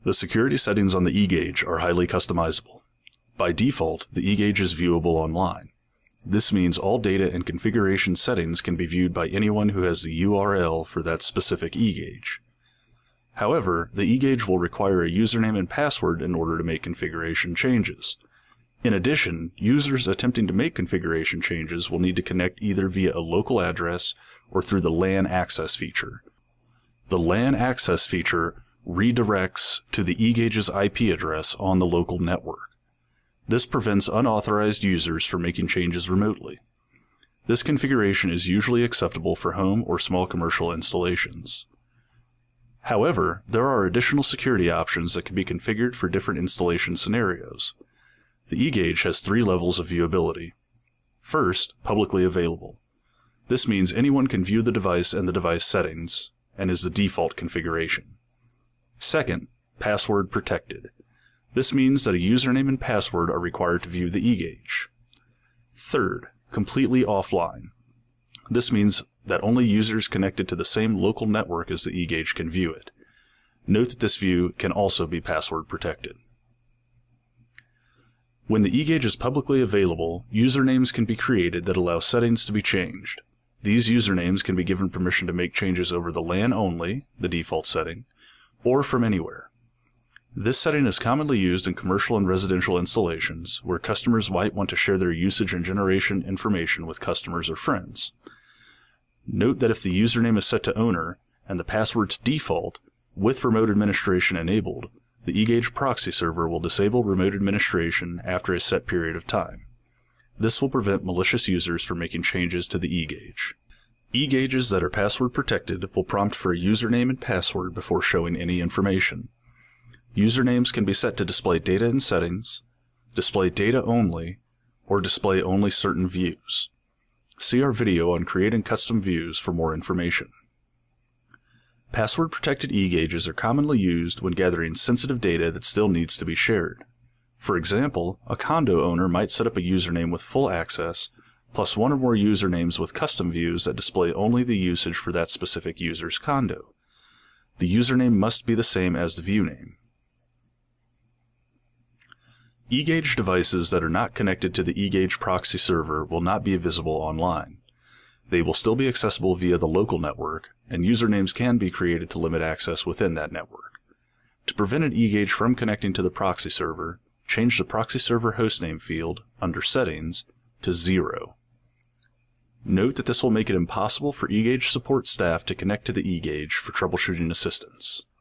The security settings on the eGauge are highly customizable. By default, the eGauge is viewable online. This means all data and configuration settings can be viewed by anyone who has the URL for that specific eGauge. However, the eGauge will require a username and password in order to make configuration changes. In addition, users attempting to make configuration changes will need to connect either via a local address or through the LAN access feature. The LAN access feature redirects to the eGauge's IP address on the local network. This prevents unauthorized users from making changes remotely. This configuration is usually acceptable for home or small commercial installations. However, there are additional security options that can be configured for different installation scenarios. The eGauge has 3 levels of viewability. First, publicly available. This means anyone can view the device and the device settings, and is the default configuration. Second, password protected. This means that a username and password are required to view the eGauge. Third, completely offline. This means that only users connected to the same local network as the eGauge can view it. Note that this view can also be password protected. When the eGauge is publicly available, usernames can be created that allow settings to be changed. These usernames can be given permission to make changes over the LAN only, the default setting, or from anywhere. This setting is commonly used in commercial and residential installations where customers might want to share their usage and generation information with customers or friends. Note that if the username is set to owner and the password to default, with remote administration enabled, the eGauge proxy server will disable remote administration after a set period of time. This will prevent malicious users from making changes to the eGauge. eGauges that are password protected will prompt for a username and password before showing any information. Usernames can be set to display data in settings, display data only, or display only certain views. See our video on creating custom views for more information. Password-protected eGauges are commonly used when gathering sensitive data that still needs to be shared. For example, a condo owner might set up a username with full access, plus 1 or more usernames with custom views that display only the usage for that specific user's condo. The username must be the same as the view name. eGauge devices that are not connected to the eGauge proxy server will not be visible online. They will still be accessible via the local network, and usernames can be created to limit access within that network. To prevent an eGauge from connecting to the proxy server, change the proxy server hostname field under Settings to 0. Note that this will make it impossible for eGauge support staff to connect to the eGauge for troubleshooting assistance.